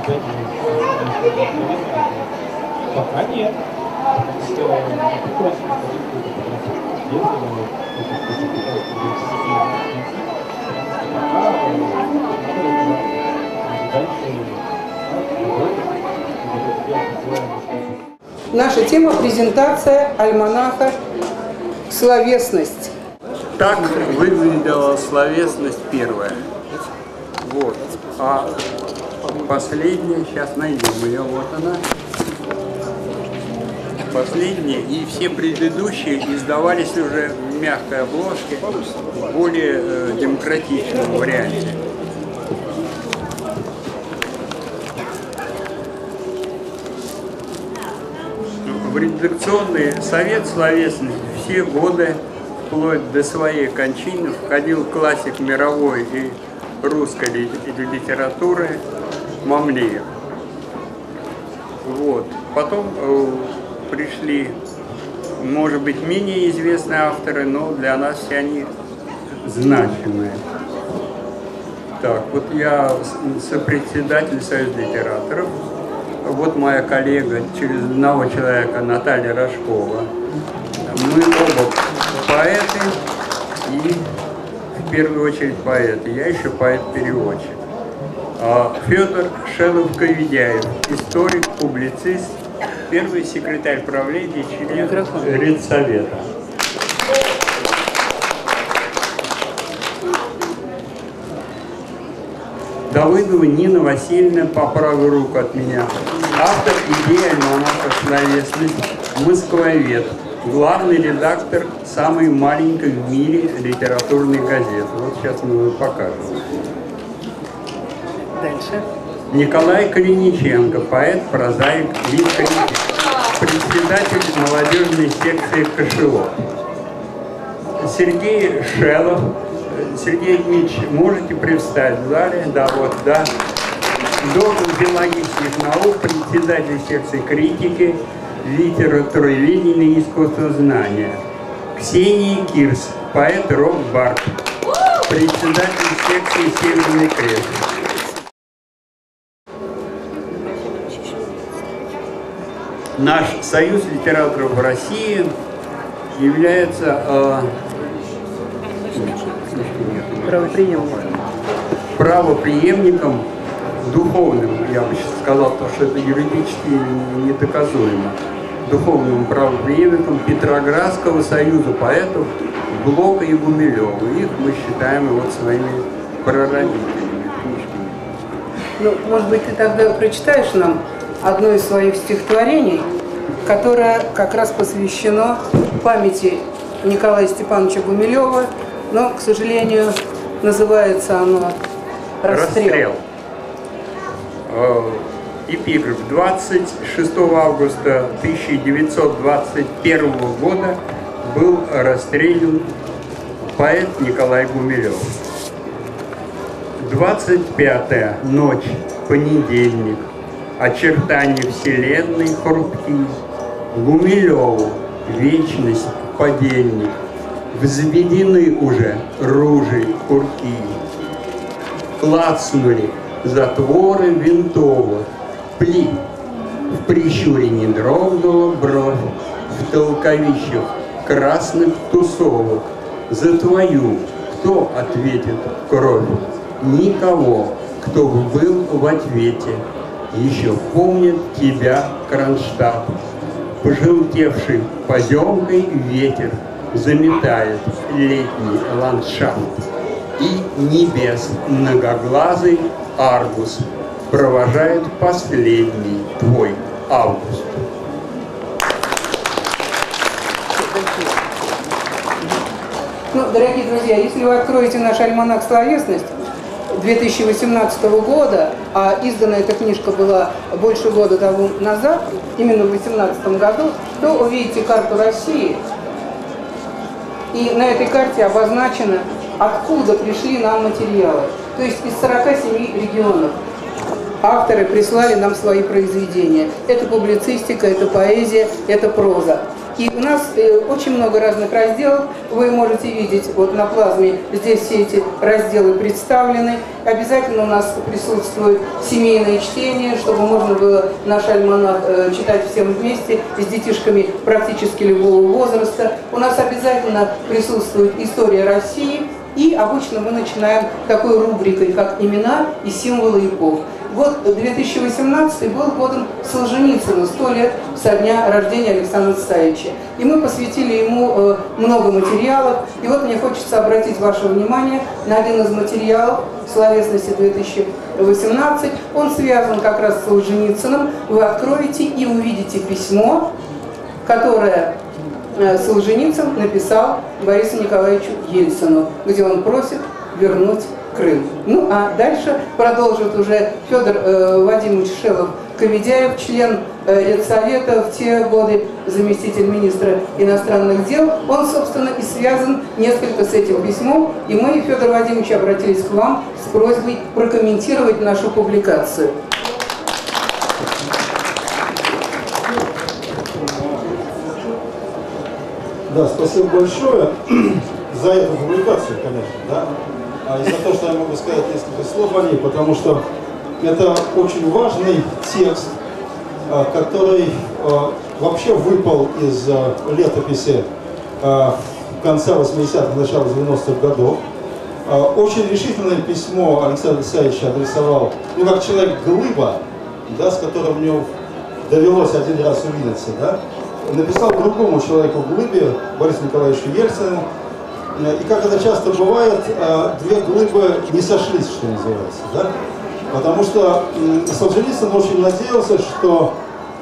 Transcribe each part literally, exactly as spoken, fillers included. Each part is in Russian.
Пока нет. Наша тема – презентация альманаха «Словесность». Так выглядела словесность первая. Вот. А последняя, сейчас найдем ее, вот она. Последняя, и все предыдущие издавались уже в мягкой обложке, в более э, демократичном варианте. В редакционный совет словесности все годы, вплоть до своей кончины, входил классик мировой и русской литературы Мамлиев. Вот. Потом э, пришли, может быть, менее известные авторы, но для нас все они значимые. Так, вот я сопредседатель Союза литераторов. Вот моя коллега, через одного человека, Наталья Рожкова. Мы оба поэты и, в первую очередь, поэты. Я еще поэт-переводчик. Федор Шелов-Ковидяев, историк, публицист, первый секретарь правления, член Редсовета. Давыдова Нина Васильевна, по правую руку от меня, автор идеи альманаха «Словесность», москвовед, главный редактор самой маленькой в мире литературной газеты. Вот сейчас мы его покажем. Дальше. Николай Калиниченко, поэт, прозаик, вид-критик, председатель молодежной секции КШО. Сергей Шелов. Сергей Дмитриевич, можете представить в зале? Да, вот, да. Доктор биологических наук, председатель секции критики, литературоведения и искусствознания. Ксения Кирс, поэт, рок-бард, председатель секции «Северный крест». Наш союз литераторов в России является э, Правоприемником. правоприемником духовным, я бы сейчас сказал, потому что это юридически недоказуемо, духовным правоприемником Петроградского союза поэтов Блока и Гумилева. Их мы считаем вот своими прародителями, книжками. Ну, может быть, ты тогда прочитаешь нам одно из своих стихотворений, которое как раз посвящено памяти Николая Степановича Гумилева, но, к сожалению, называется оно «Расстрел». Расстрел. Эпиграф. двадцать шестого августа тысяча девятьсот двадцать первого года был расстрелян поэт Николай Гумилев. двадцать пятая ночь, понедельник, очертания вселенной хрупки, Гумилеву вечность подельник, взведены уже ружей курки, клацнули затворы винтовых, пли, в прищуре не дрогнула бровь, в толковищах красных тусовок, за твою кто ответит кровь? Никого, кто бы был в ответе. Еще помнит тебя Кронштадт, пожелтевший поземкой ветер заметает летний ландшафт, и небес многоглазый Аргус провожает последний твой август. Ну, дорогие друзья, если вы откроете наш альманах «Словесность» две тысячи восемнадцатого года, а издана эта книжка была больше года тому назад, именно в две тысячи восемнадцатом году, то увидите карту России. И на этой карте обозначено, откуда пришли нам материалы. То есть из сорока семи регионов авторы прислали нам свои произведения. Это публицистика, это поэзия, это проза. И у нас э, очень много разных разделов. Вы можете видеть вот на плазме, здесь все эти разделы представлены. Обязательно у нас присутствует семейное чтение, чтобы можно было наш альманах э, читать всем вместе с детишками практически любого возраста. У нас обязательно присутствует история России. И обычно мы начинаем такой рубрикой, как «Имена и символы эпох». Год две тысячи восемнадцатый был годом Солженицына, сто лет со дня рождения Александра Савича. И мы посвятили ему э, много материалов. И вот мне хочется обратить ваше внимание на один из материалов словесности две тысячи восемнадцать. Он связан как раз с Солженицыным. Вы откроете и увидите письмо, которое Солженицын написал Борису Николаевичу Ельцину, где он просит вернуть Крым. Ну а дальше продолжит уже Федор э, Вадимович Шелов-Коведяев, член э, Редсовета в те годы, заместитель министра иностранных дел. Он, собственно, и связан несколько с этим письмом. И мы, Федор Вадимович, обратились к вам с просьбой прокомментировать нашу публикацию. Да, спасибо большое за эту публикацию, конечно, да, и за то, что я могу сказать несколько слов о ней, потому что это очень важный текст, который вообще выпал из летописи конца восьмидесятых, начала девяностых годов. Очень решительное письмо Александр Исаевич адресовал, ну, как человек-глыба, да, с которым мне довелось один раз увидеться, да, написал другому человеку в глыбе, Борису Николаевичу Ельцину. И как это часто бывает, две глыбы не сошлись, что называется. Да? Потому что Солженицын очень надеялся, что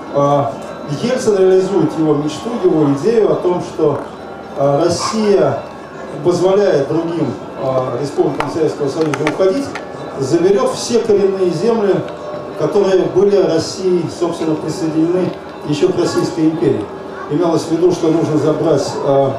Ельцин реализует его мечту, его идею о том, что Россия позволяет другим республикам Советского Союза уходить, заберет все коренные земли, которые были Россией, собственно, присоединены еще к Российской империи. Имелось в виду, что нужно забрать э,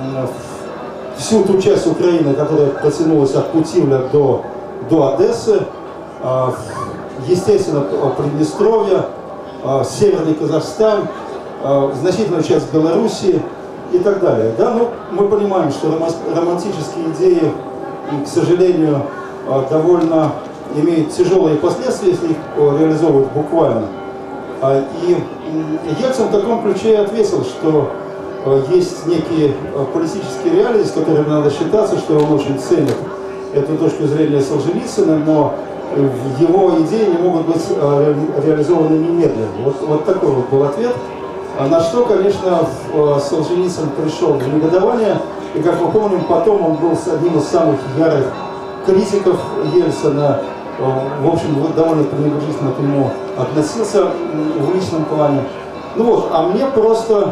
всю ту часть Украины, которая протянулась от Путивля до, до Одессы, э, естественно, Приднестровье, э, Северный Казахстан, э, значительную часть Белоруссии и так далее. Да? Ну, мы понимаем, что романтические идеи, к сожалению, э, довольно имеют тяжелые последствия, если их реализовывают буквально. И Ельцин в таком ключе ответил, что есть некие политические реалии, с которыми надо считаться, что он очень ценит эту точку зрения Солженицына, но его идеи не могут быть реализованы немедленно. Вот, вот такой вот был ответ. На что, конечно, Солженицын пришел в негодование, и, как мы помним, потом он был одним из самых ярых критиков Ельцина. В общем, довольно пренебрежительно к нему относился в личном плане. Ну вот, а мне просто,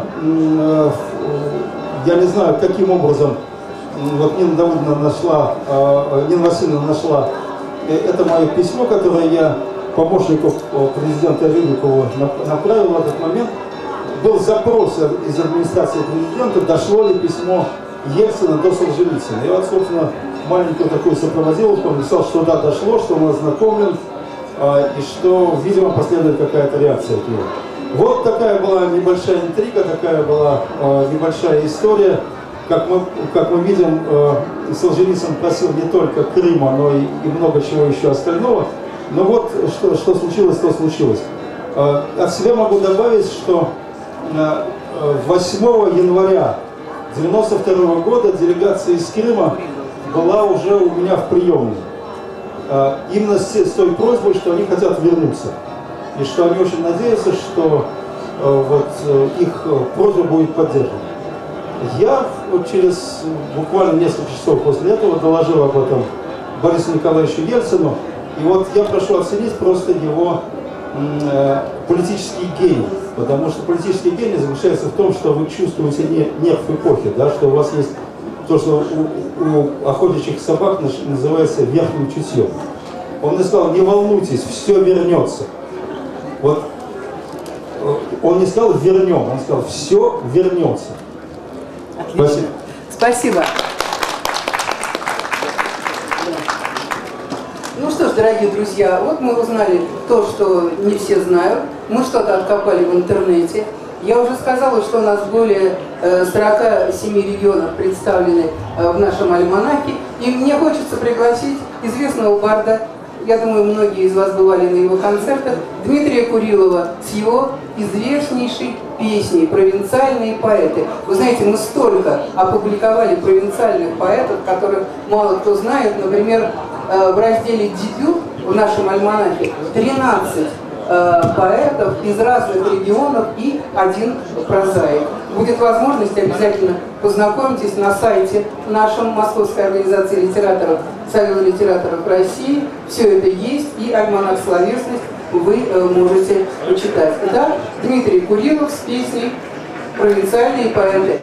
я не знаю, каким образом, вот Нина Давыдовна нашла, Нина Васильевна нашла это мое письмо, которое я помощнику президента Рюрикову направил в этот момент. Был запрос из администрации президента, дошло ли письмо Ельцина до Солженицына. Я вот, собственно, маленькую такую сопроводиловку, он написал, что да, дошло, что он ознакомлен, э, и что, видимо, последует какая-то реакция от него. Вот такая была небольшая интрига, такая была э, небольшая история. Как мы, как мы видим, э, Солженицын просил не только Крыма, но и, и много чего еще остального. Но вот что, что случилось, то случилось. Э, от себя могу добавить, что э, восьмого января девяносто второго года делегация из Крыма была уже у меня в приемной. Именно с той просьбой, что они хотят вернуться. И что они очень надеются, что вот, их просьба будет поддержана. Я вот через буквально несколько часов после этого доложил об этом Борису Николаевичу Ельцину. И вот я прошу оценить просто его э, политический гений. Потому что политический гений заключается в том, что вы чувствуете нерв эпохи, да, что у вас есть то, что у, у охотничьих собак называется верхним чутьем. Он мне сказал: не волнуйтесь, все вернется. Вот он не сказал вернем, он сказал все вернется. Отлично. Спасибо. Спасибо. Ну что ж, дорогие друзья, вот мы узнали то, что не все знают. Мы что-то откопали в интернете. Я уже сказала, что у нас более сорока семи регионов представлены в нашем альманахе. И мне хочется пригласить известного барда, я думаю, многие из вас бывали на его концертах, Дмитрия Курилова с его известнейшей песней «Провинциальные поэты». Вы знаете, мы столько опубликовали провинциальных поэтов, которых мало кто знает. Например, в разделе «Дебют» в нашем альманахе тринадцать поэтов из разных регионов и один прозаик. Будет возможность, обязательно познакомьтесь на сайте нашем Московской организации литераторов, Союза литераторов России. Все это есть, и альманах «Словесность» вы можете почитать. Итак, Дмитрий Курилов с песней «Провинциальные поэты».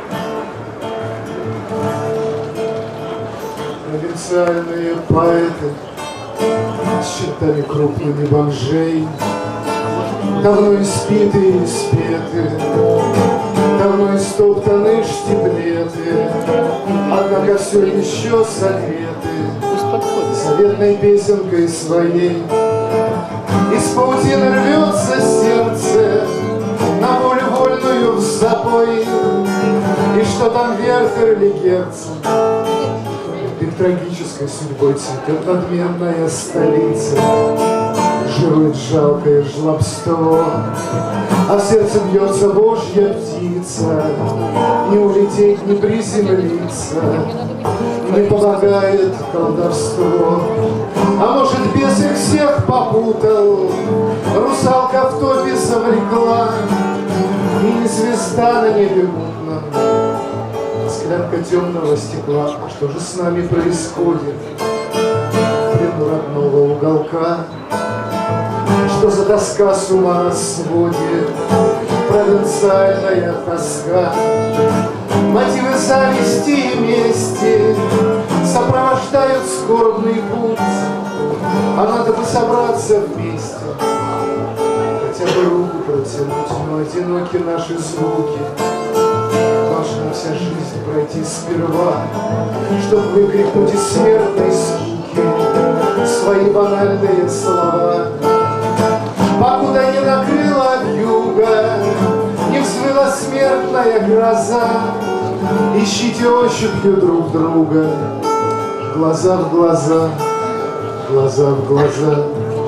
Провинциальные поэты с чертами крупными бомжей, давно испитые и испеты, давно истоптаны штиблеты, однако все еще согреты заветной песенкой своей. Из паутины рвется сердце на волю вольную в запой, и что там Вертер или Герцен, их трагической судьбой цветет надменная столица, жирует жалкое жлобство, а в сердце бьется Божья птица. Не улететь, не приземлиться, не помогает колдовство. А может, бес их всех попутал, русалка в топе завлекла, и не звезда на небе мутном, склянка темного стекла. А что же с нами происходит в плену родного уголка? Что за тоска с ума нас сводит, провинциальная тоска? Мотивы зависти и мести сопровождают скорбный путь, а надо бы собраться вместе, хотя бы руку протянуть, но одиноки наши звуки. Должна вся жизнь пройти сперва, чтоб выкрикнуть из смертной скуки свои банальные слова. Покуда не накрыла вьюга, не взвыла смертная гроза, ищите ощупью друг друга, глаза в глаза, глаза в глаза.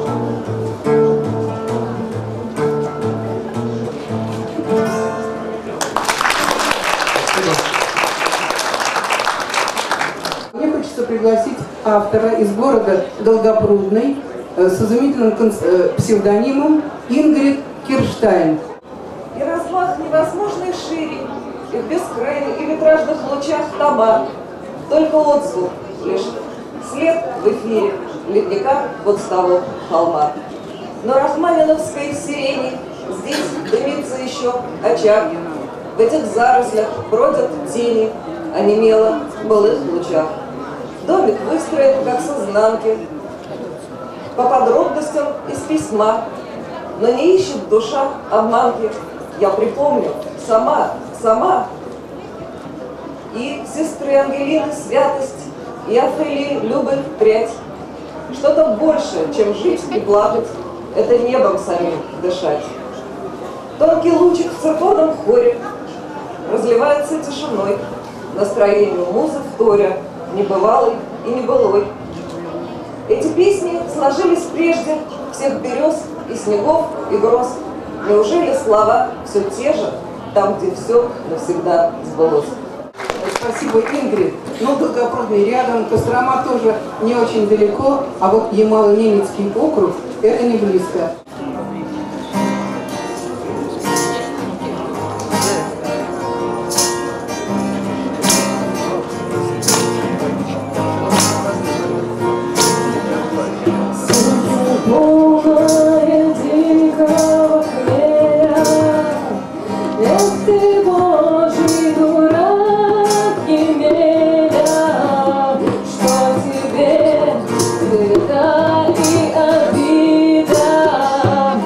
Мне хочется пригласить автора из города Долгопрудный с изумительным псевдонимом Ингрид Кирштайн. И размах невозможной шире, и в бескрайних и витражных лучах тома, только отзвук лишь, след в эфире ледника вот с того холма. Но рахманиновской сирени здесь дымится еще очаг, в этих зарослях бродят тени, онемело в былых лучах. Домик выстроен, как с изнанки, по подробностям из письма, но не ищет душа обманки. Я припомню, сама, сама, и сестры Ангелины святость, и Офелии любовь прядь. Что-то большее, чем жить и плакать, это небом самим дышать. Тонкий лучик в церковном хоре разливается тишиной, настроению музы вторя, небывалой и небылой. Эти песни сложились прежде всех берез и снегов и гроз. Неужели слова все те же, там, где все навсегда сбылось? Спасибо, Ингрид. Ну, Долгопрудный рядом, Кострома тоже не очень далеко, а вот Ямало-Ненецкий округ – это не близко. Что тебе стыда и обида?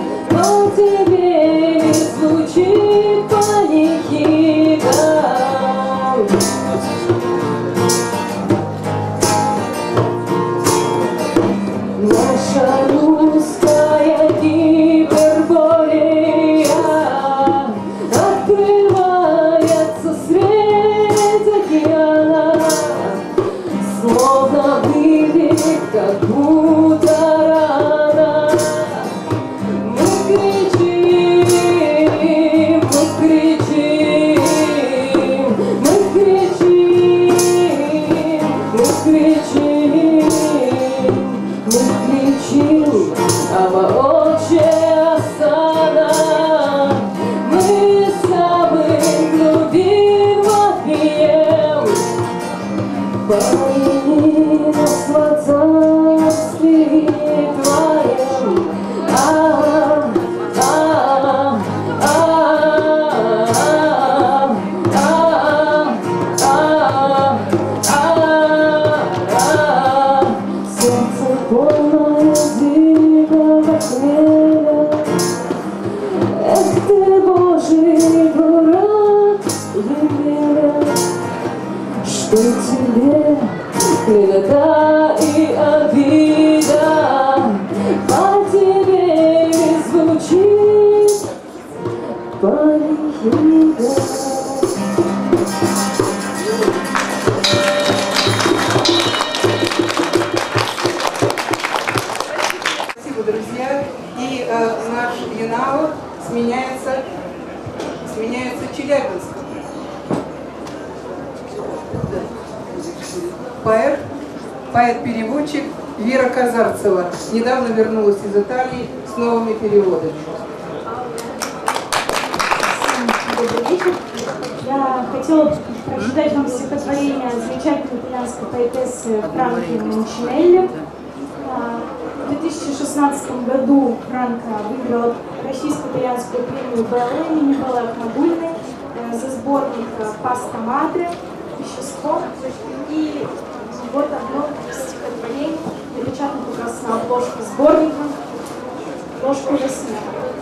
научил, а вооче осада. Мы самых любим отвеем, помяни нас в царстве Твоем. А, а, а, а, а, а, а, сердце полное дикого хмеля. Эх ты, Божий город Емеля, что тебе клевета и обида, по тебе не звучит панихида. Спасибо, друзья. И э, наш Янаул сменяется, сменяется Челябинском. Поэт, поэт-переводчик Вера Казарцева недавно вернулась из Италии с новыми переводами. Добрый вечер. Я хотела прочитать вам стихотворение замечательной итальянской поэтессы Франки Манчинелли. В две тысячи шестнадцатом году Франка выиграла российско-итальянскую премию Белла имени Беллы Ахмадульной за сборник «Паста Мадре», «Вещество». И вот одно стихотворение, напечатано как раз на обложке сборника «Ложкой во сне».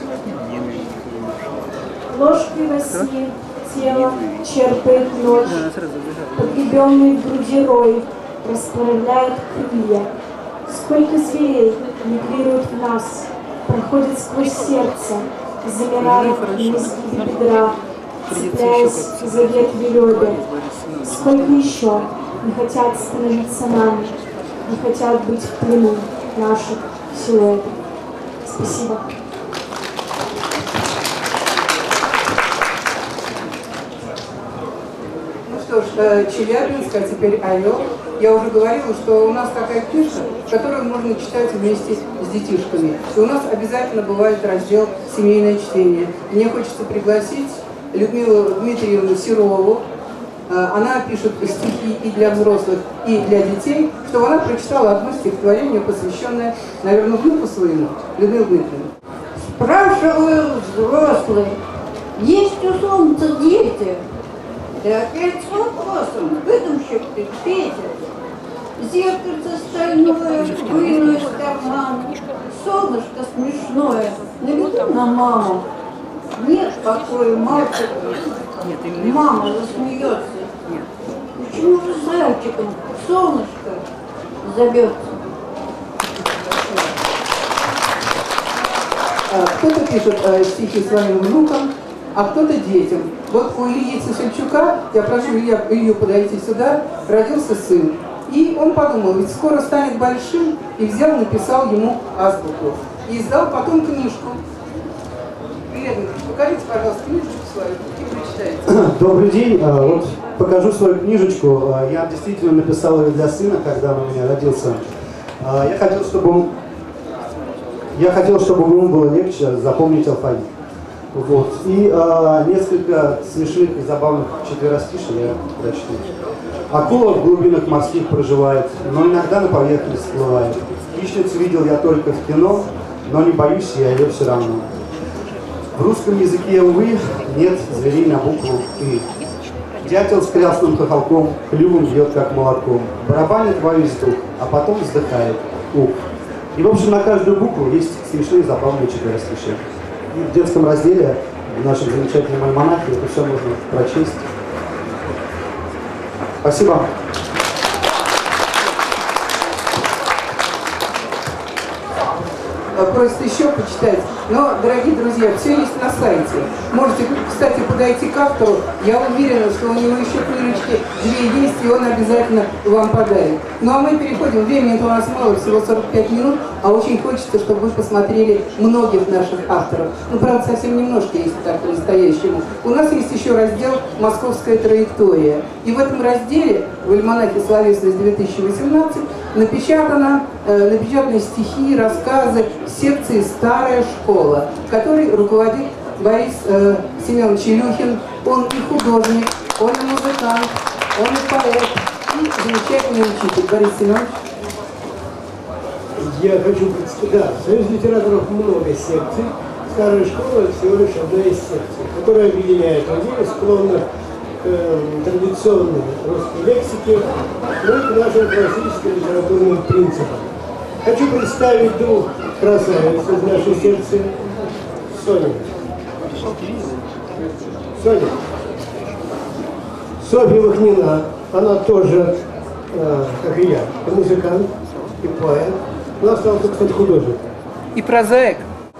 Ложкой во сне тело черпает ночь, погребенный в груди рой, расправляет крылья. Сколько зверей мигрирует в нас, проходит сквозь сердце, замирает в изгибе бедра, цепляясь за ветви лёда. Сколько еще не хотят становиться нами, не хотят быть в плену наших силуэтов. Спасибо. Что ж, Челябинск, а теперь Орел. Я уже говорила, что у нас такая книжка, которую можно читать вместе с детишками. И у нас обязательно бывает раздел «Семейное чтение». Мне хочется пригласить Людмилу Дмитриевну Серову. Она пишет стихи и для взрослых, и для детей, чтобы она прочитала одно стихотворение, посвященное, наверное, внуку своему. Людмила Дмитриевна. Спрашиваю взрослых, есть у солнца дети? Да опять с вопросом, выдумщик ты, Петя. Зеркальце стальное выну из кармана, солнышко смешное, наведу на маму. Нет покоя мальчику, мама засмеется. Почему же зайчиком солнышко зовется? Кто-то пишет э, стихи своим внукам, а кто-то детям. Вот у Ильи Цесельчука, я прошу Илья, Илью подойти сюда, родился сын. И он подумал, ведь скоро станет большим, и взял, написал ему азбуку. И издал потом книжку. Привет, покажите, пожалуйста, книжечку свою, и прочитайте. Добрый день. Вот покажу свою книжечку. Я действительно написал ее для сына, когда он у меня родился. Я хотел, чтобы он, я хотел, чтобы ему было легче запомнить алфавит. Вот. И а, несколько смешных и забавных четверостишей я прочту. Акула в глубинах морских проживает, но иногда на поверхность всплывает. Хищницу видел я только в кино, но не боюсь я ее все равно. В русском языке, увы, нет зверей на букву «и». Дятел с красным хохолком клювом бьет как молотком, барабанит во весь дух, а потом вздыхает. Ух. И, в общем, на каждую букву есть смешные забавные четверостишие. И в детском разделе в нашем замечательном альманахе это все можно прочесть. Спасибо. Просят еще почитать. Но, дорогие друзья, все есть на сайте. Можете, кстати, подойти к автору. Я уверена, что у него еще книжечки две есть, и он обязательно вам подарит. Ну а мы переходим. Времени у нас мало, всего сорок пять минут, а очень хочется, чтобы вы посмотрели многих наших авторов. Ну, правда, совсем немножко, если так по-настоящему. У нас есть еще раздел «Московская траектория». И в этом разделе, в альманахе «Словесность две тысячи восемнадцать», напечатано, э, напечатаны стихи, рассказы секции «Старая школа», которой руководит Борис э, Семенович Илюхин. Он и художник, он и музыкант, он и поэт, и замечательный учитель. Борис Семенович. Я хочу представить, да, в Союзе литераторов много секций. Старая школа всего лишь одна из секций, которая объединяет людей, склонных к э, традиционной русской лексике, но и к нашим классическим литературным принципам. Хочу представить двух красавиц из нашей секции. Соня. Соня. Софья Вахнина, она тоже, э, как и я, музыкант и поэт. Она стала, кстати, художник. И прозаик.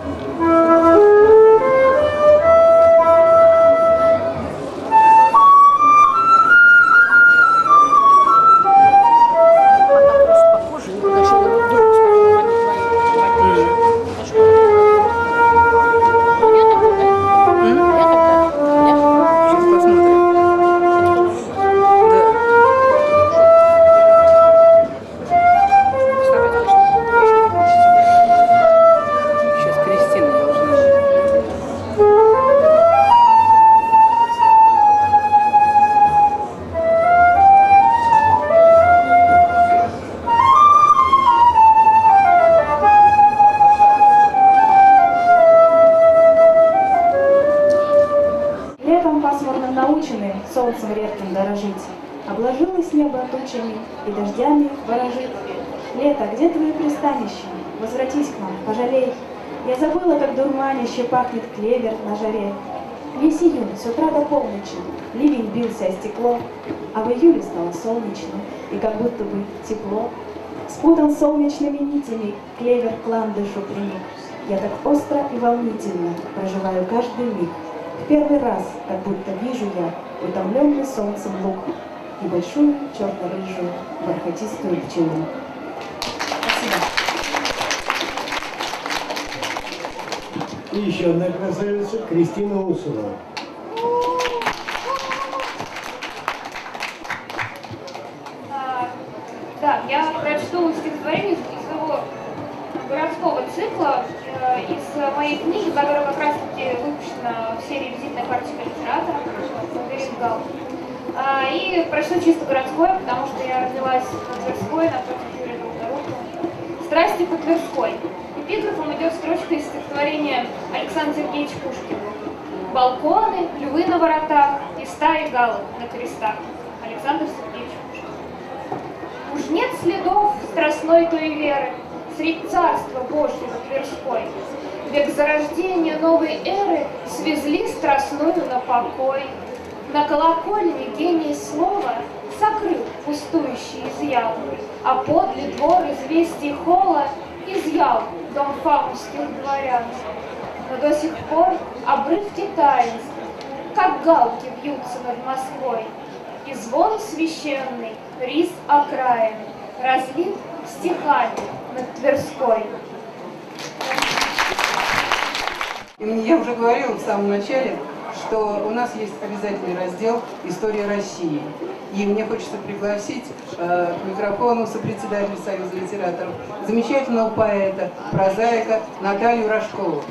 Солнцем редким дорожить, обложилось небо тучами и дождями ворожит. Лето, где твое пристанище? Возвратись к нам, пожалей. Я забыла, как дурманище пахнет клевер на жаре. Весь июнь с утра до полночи ливень бился о стекло, а в июле стало солнечно и как будто бы тепло. Спутан солнечными нитями клевер к ландышу приник. Я так остро и волнительно проживаю каждый миг. В первый раз, как будто вижу я утомленный солнцем луг и большую черно-рыжую бархатистую пчелу. Спасибо. И еще одна красавица Кристина Усова. А, да, я прочту стихотворение из своего городского цикла, э, из моей книги, которая как раз-таки выпущена в серии «Визитная карточка литератора», Гал. А, и прочту чисто городское, потому что я родилась на Тверской, напротив Юрия Долгорукова. «Страсти по Тверской». Эпиграфом идет строчка из стихотворения Александра Сергеевича Пушкина. «Балконы, львы на воротах и стаи галок на крестах». Александр Сергеевич Пушкин. Уж нет следов страстной той веры средь царства Божьего Тверской. Век зарождения новой эры свезли страстную на покой. На колокольне гений слова сокрыл пустующий изъял, а подле двор известий холла изъял дом фаунских дворян. Но до сих пор обрывки таинств, как галки вьются над Москвой, и звон священный, рис окраин, разлит стихами над Тверской. Я уже говорила в самом начале, что у нас есть обязательный раздел «История России». И мне хочется пригласить э, к микрофону сопредседателя Союза литераторов, замечательного поэта, прозаика Наталью Рожкову.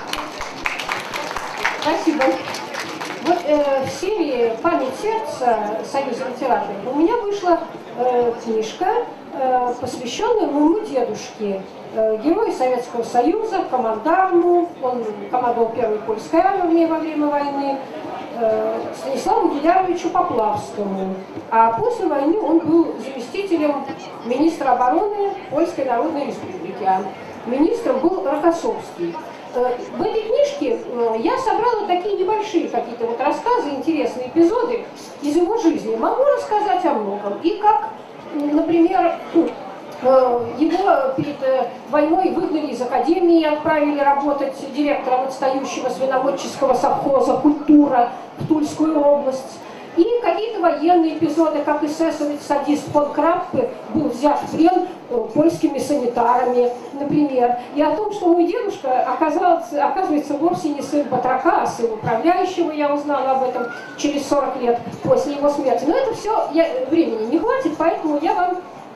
Спасибо. Вот э, в серии «Память сердца» Союза литераторов у меня вышла э, книжка, э, посвященная моему дедушке, э, герою Советского Союза, командарму, он командовал Первой польской армией во время войны, э, Станиславу Гиляровичу Поплавскому. А после войны он был заместителем министра обороны Польской Народной Республики, а министром был Рокоссовский. В этой книжке я собрала такие небольшие какие-то вот рассказы, интересные эпизоды из его жизни. Могу рассказать о многом. И как, например, его перед войной выгнали из академии и отправили работать директором отстающего свиноводческого совхоза «Культура» в Тульскую область. И какие-то военные эпизоды, как эсэсовец-садист фон Краппе был взят в плен польскими санитарами, например. И о том, что мой дедушка оказался, оказывается вовсе не сын батрака, а сын управляющего, я узнала об этом через сорок лет после его смерти. Но это все я, времени не хватит, поэтому я вам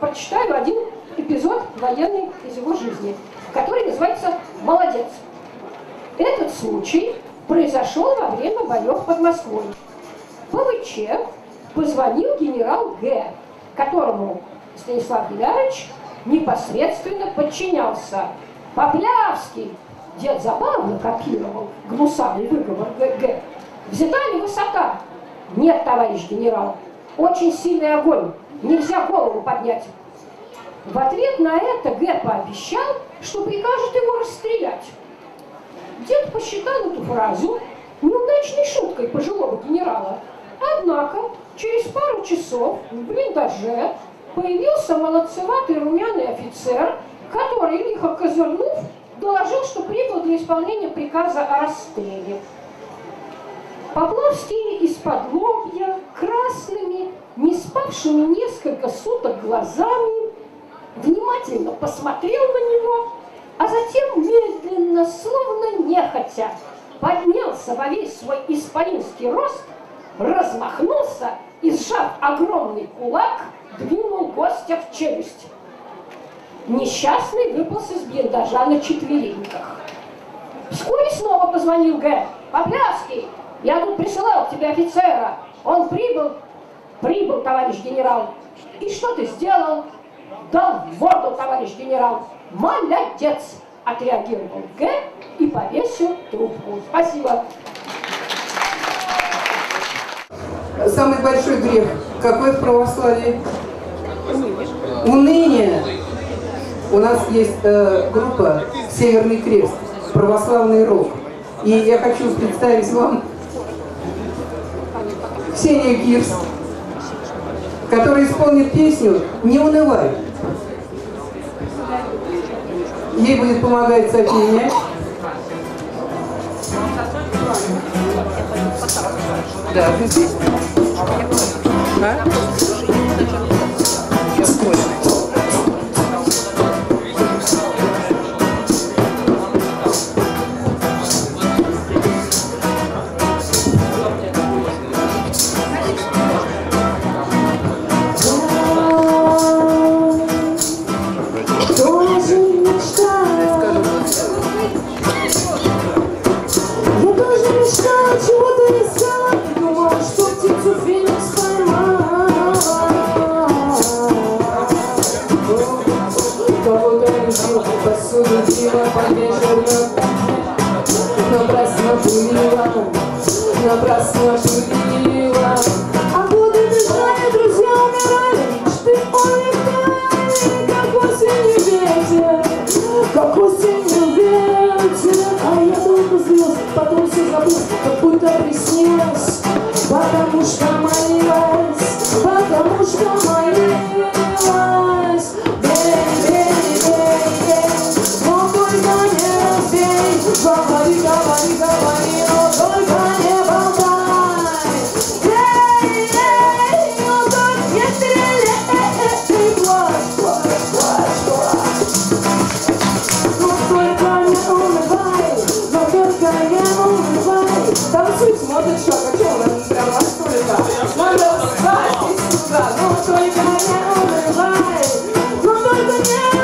прочитаю один эпизод военный из его жизни, который называется «Молодец». Этот случай произошел во время боев под Москвой. ПВЧ позвонил генерал Г., которому Станислав Гилярович непосредственно подчинялся. Поплявский, дед забавно копировал гнусавый выговор Г. Взята ли высота? Нет, товарищ генерал. Очень сильный огонь. Нельзя голову поднять. В ответ на это Г. пообещал, что прикажет его расстрелять. Дед посчитал эту фразу неудачной шуткой пожилого генерала. Однако через пару часов в блиндаже появился молодцеватый румяный офицер, который, лихо козырнув, доложил, что прибыл для исполнения приказа о расстреле. Поплавский из-под лобья, красными, не спавшими несколько суток глазами, внимательно посмотрел на него, а затем медленно, словно нехотя, поднялся во весь свой исполинский рост, размахнулся и, сжав огромный кулак, двинул гостя в челюсть. Несчастный выполз из блиндажа на четвереньках. Вскоре снова позвонил Г. «Поплявский, я тут присылал к тебе офицера. Он прибыл?» «Прибыл, товарищ генерал». «И что ты сделал?» «Дал в морду, товарищ генерал». «Молодец!» — отреагировал Г. и повесил трубку. Спасибо. Самый большой грех какой в православии? Уныние. У нас есть э, группа «Северный крест», православный рок. И я хочу представить вам Ксению Кирс, которая исполнит песню «Не унывай». Ей будет помогать София Мяч. Да, ты здесь? А? Напрасно пылила, напрасно пылила. А годы бежали, друзья умирали, мечты улетали, как осенью ветер, как осенью ветер. А я только слез, потом все забыл, как будто приснилось, потому что молилась, потому что молилась. Говори, говори, говори, но только не болтай. Эй, эй, но только не стреляй. Ты плачь, плачь, плачь, плачь. Но только не унывай, но только не унывай. Танцуй, смотрит шаг, а что он прям раскрыто? Надо встать и сюда, но только не унывай, но только не унывай.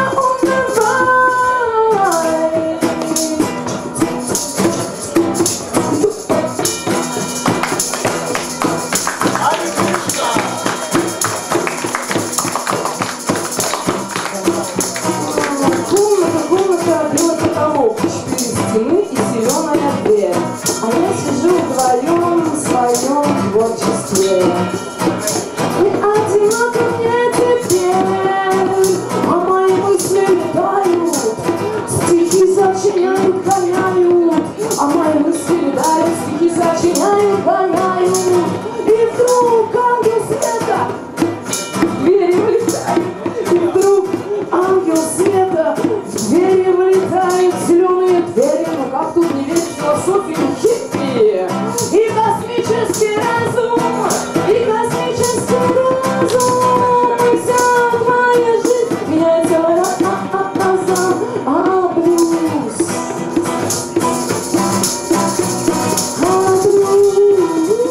Ooh.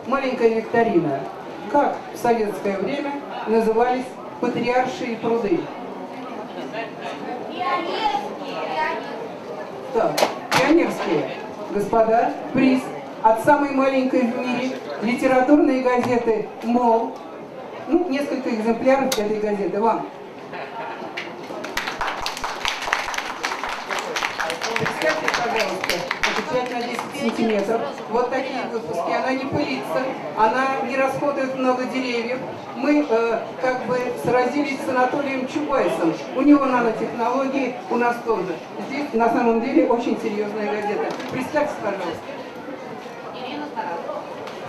маленькая викторина. Как в советское время назывались патриаршие пруды? Так, пионерские. Господа, приз от самой маленькой в мире литературной газеты «Мол». Ну, несколько экземпляров этой газеты вам. Представьте, пожалуйста, это пять на десять сантиметров. Вот такие выпуски. Она не пылится, она не расходует много деревьев. Мы э, как бы сразились с Анатолием Чубайсом. У него нанотехнологии, у нас тоже. Здесь на самом деле очень серьезная газета. Представьте, пожалуйста. Ирина Тарасова.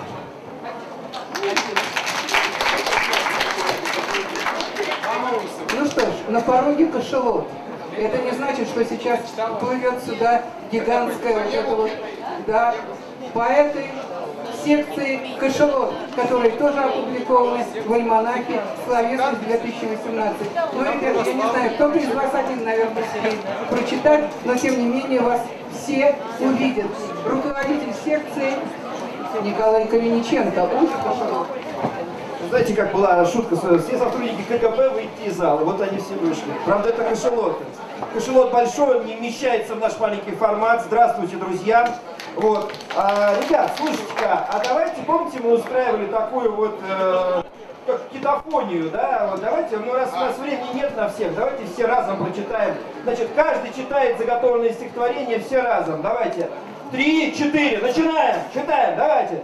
Ну что ж, на пороге кашалот. Это не значит, что сейчас плывет сюда гигантская вот эта вот, да, поэты секции «Кашалот», которые тоже опубликованы в альманахе «Словесность две тысячи восемнадцать». Ну, ребята, я не знаю, кто-то из вас один, наверное, успеет прочитать, но тем не менее вас все увидят. Руководитель секции Николай Ковениченко. Он же «Кашалот». Знаете, как была шутка, все сотрудники КГБ выйти из зала, вот они все вышли. Правда, это кашалоты. Кашалот большой, он не вмещается в наш маленький формат. Здравствуйте, друзья. Вот. А, ребят, слушайте-ка, а давайте, помните, мы устраивали такую вот, э, как китофонию, да? Вот давайте, ну раз у нас времени нет на всех, давайте все разом прочитаем. Значит, каждый читает заготовленное стихотворение все разом. Давайте. Три, четыре, начинаем, читаем, давайте.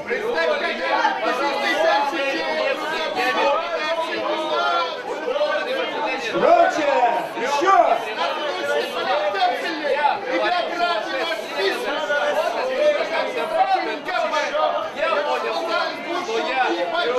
Громче! Еще! Я понял, что я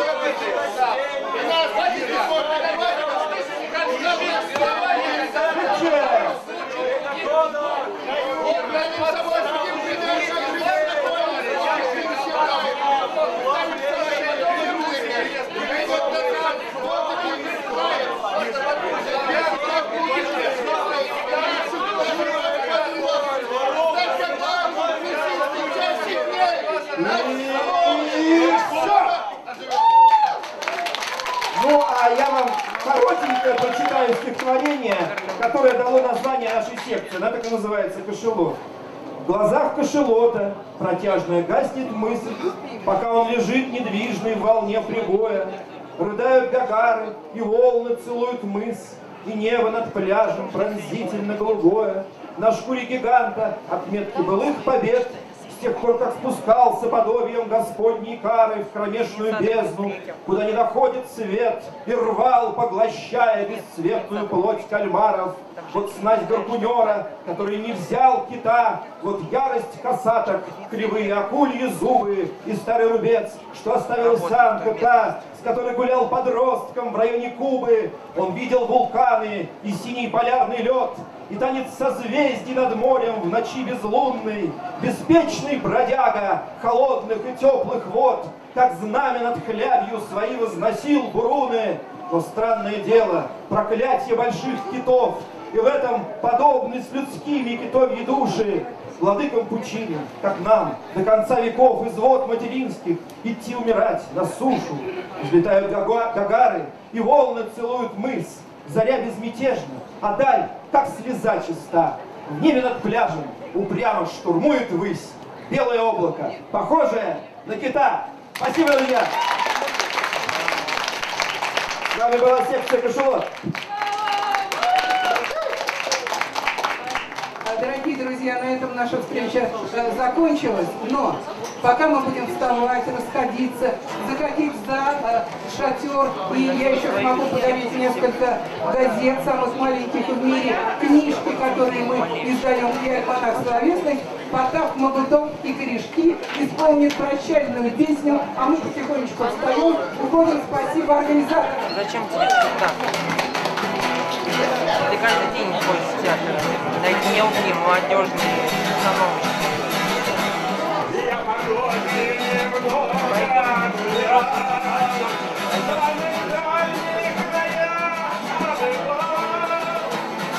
Ну, а я вам коротенько прочитаю стихотворение, которое дало название нашей секции. Она так и называется «Кашалот». В глазах кашалота протяжная гаснет мысль, пока он лежит недвижный в волне прибоя. Рыдают гагары, и волны целуют мыс, и небо над пляжем пронзительно голубое. На шкуре гиганта отметки былых побед, с тех пор, как спускался подобием Господней кары в кромешную бездну, куда не доходит свет, и рвал, поглощая бесцветную плоть кальмаров. Вот снасть гарпунера, который не взял кита, вот ярость касаток, кривые акульи зубы и старый рубец, что оставил самка та, с которой гулял подростком в районе Кубы. Он видел вулканы и синий полярный лед, и танец созвездий над морем в ночи безлунной. Беспечный бродяга холодных и теплых вод, как знамя над хлябью свои возносил буруны. Но странное дело, проклятие больших китов, и в этом подобны с людскими китовьи души. Владыкам пучины, как нам, до конца веков из вод материнских идти умирать на сушу. Взлетают гагары, и волны целуют мыс. Заря безмятежна, а даль, как слеза чиста. В небе над пляжем упрямо штурмует высь белое облако, похожее на кита. Спасибо, друзья! С вами была секция «Кашалот». Дорогие друзья, на этом наша встреча э, закончилась, но пока мы будем вставать, расходиться, заходить за э, шатер, и я еще смогу подарить несколько газет, самых маленьких в мире, книжки, которые мы издаем, и альманах «Словесность», Потап, Магутов и корешки исполнит прощальную песню, а мы потихонечку встаем, уходим. Спасибо организаторам. Зачем тебе так? Ты каждый день ходишь в театр, на мелкие молодежные установочки.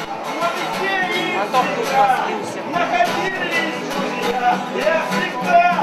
Потом тут вас слился.